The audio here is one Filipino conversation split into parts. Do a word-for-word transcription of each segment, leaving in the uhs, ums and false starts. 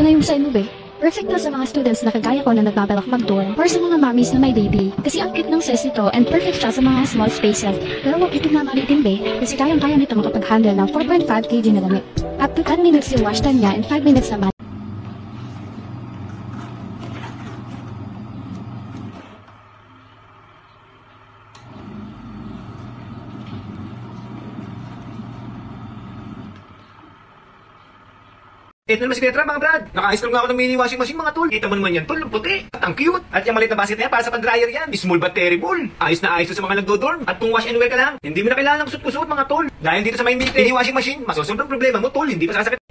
na yung sign mo, be. Perfect na sa mga students na kagaya ko na nagbabalak mag-dorm or sa mga mommies na may baby. Kasi ang cute ng size nito and perfect siya sa mga small spaces. Pero huwag ito mamalitin, be. Kasi kayang-kaya nito makapag-handle ng four point five kilograms na damit. Up to ten minutes yung wash time niya and five minutes naman. Ito naman si Petra, mga brad. Naka-install nga ako ng mini washing machine, mga tol. Kita mo naman yan, tol. Ang puti. At ang cute. At yung maliit na basket na yan, para sa pan-dryer yan. Small but terrible. Ayos na ayos to sa mga nagdo-dorm. At kung wash and wear ka lang, hindi mo na kailangan ng kusot-kusot, mga tol. Dahil dito sa may mini washing machine, masusunod ang problema mo, tol. Hindi pa sasakit.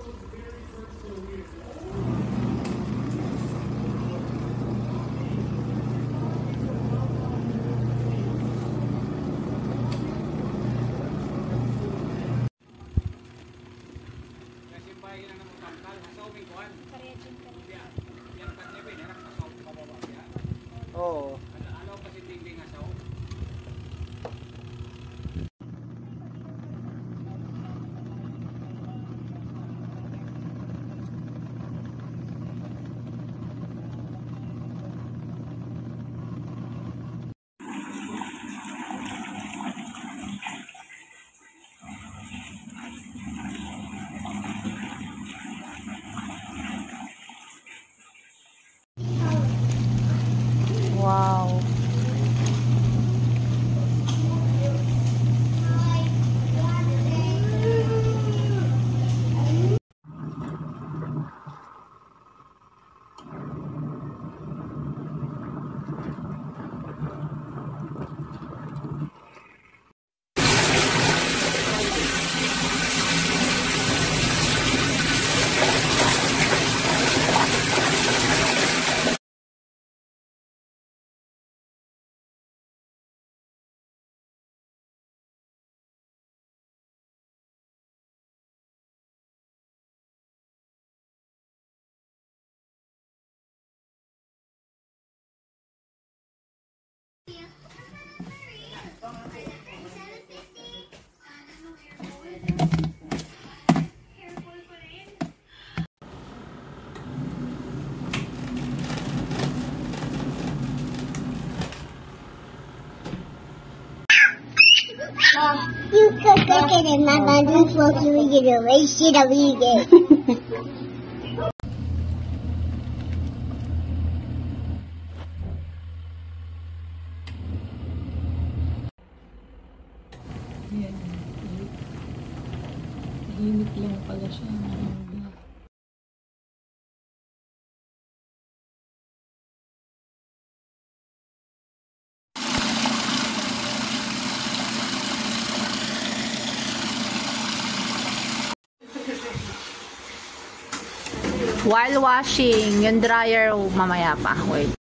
Oo. Wow. You could look at it, Mama. This was really the way she the vegan. Tahimik lang pala siya. While washing, yung dryer mamaya pa. Wait.